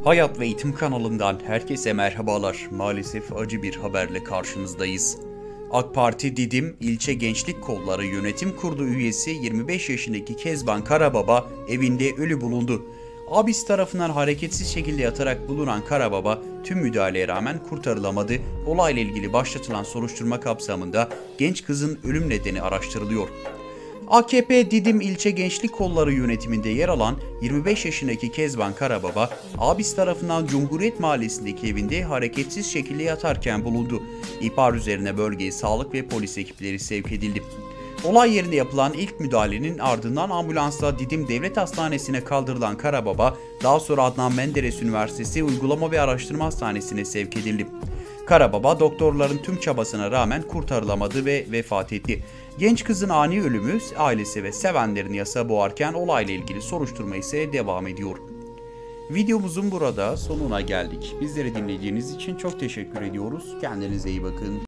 Hayat ve Eğitim kanalından herkese merhabalar. Maalesef acı bir haberle karşınızdayız. AK Parti Didim İlçe Gençlik Kolları Yönetim Kurulu üyesi 25 yaşındaki Kezban Karababa evinde ölü bulundu. Abisi tarafından hareketsiz şekilde yatarak bulunan Karababa tüm müdahaleye rağmen kurtarılamadı. Olayla ilgili başlatılan soruşturma kapsamında genç kızın ölüm nedeni araştırılıyor. AKP Didim İlçe Gençlik Kolları yönetiminde yer alan 25 yaşındaki Kezban Karababa, abisi tarafından Cumhuriyet Mahallesi'ndeki evinde hareketsiz şekilde yatarken bulundu. İhbar üzerine bölgeye sağlık ve polis ekipleri sevk edildi. Olay yerinde yapılan ilk müdahalenin ardından ambulansla Didim Devlet Hastanesi'ne kaldırılan Karababa, daha sonra Adnan Menderes Üniversitesi Uygulama ve Araştırma Hastanesi'ne sevk edildi. Karababa doktorların tüm çabasına rağmen kurtarılamadı ve vefat etti. Genç kızın ani ölümü ailesi ve sevenlerini yasa boğarken olayla ilgili soruşturma ise devam ediyor. Videomuzun burada sonuna geldik. Bizleri dinlediğiniz için çok teşekkür ediyoruz. Kendinize iyi bakın.